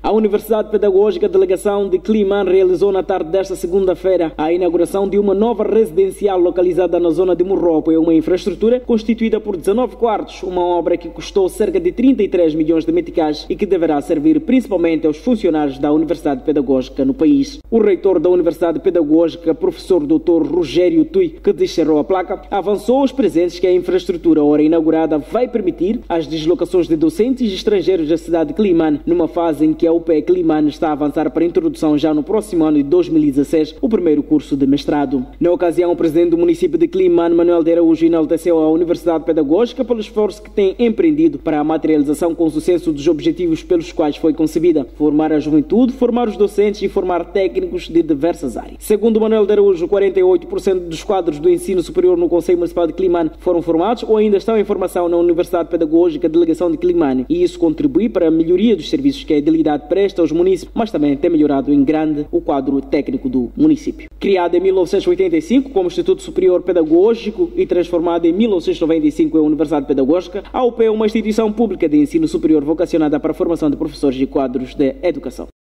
A Universidade Pedagógica Delegação de Climane realizou na tarde desta segunda-feira a inauguração de uma nova residencial localizada na zona de Morropo. É uma infraestrutura constituída por 19 quartos, uma obra que custou cerca de 33 milhões de meticais e que deverá servir principalmente aos funcionários da Universidade Pedagógica no país. O reitor da Universidade Pedagógica, professor Dr. Rogério Tui, que descerrou a placa, avançou aos presentes que a infraestrutura ora inaugurada vai permitir as deslocações de docentes estrangeiros da cidade de Climane, numa fase em que a UPE Climane está a avançar para a introdução já no próximo ano de 2016, o primeiro curso de mestrado. Na ocasião, o presidente do município de Climane, Manuel de Araújo, enalteceu a Universidade Pedagógica pelo esforço que tem empreendido para a materialização com sucesso dos objetivos pelos quais foi concebida: formar a juventude, formar os docentes e formar técnicos de diversas áreas. Segundo Manuel de Araújo, 48% dos quadros do ensino superior no Conselho Municipal de Climane foram formados ou ainda estão em formação na Universidade Pedagógica Delegação de Climane, e isso contribui para a melhoria dos serviços que a edilidade presta aos municípios, mas também tem melhorado em grande o quadro técnico do município. Criada em 1985 como Instituto Superior Pedagógico e transformada em 1995 em Universidade Pedagógica, a UPE é uma instituição pública de ensino superior vocacionada para a formação de professores e quadros de educação.